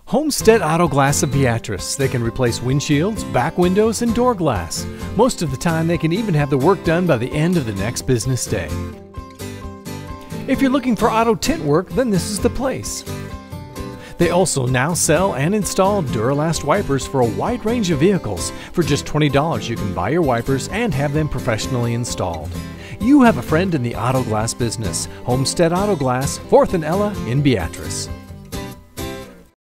Homestead Auto Glass of Beatrice. They can replace windshields, back windows, and door glass. Most of the time, they can even have the work done by the end of the next business day. If you're looking for auto tint work, then this is the place. They also now sell and install Duralast wipers for a wide range of vehicles. For just $20, you can buy your wipers and have them professionally installed. You have a friend in the auto glass business. Homestead Auto Glass, 4th and Ella in Beatrice.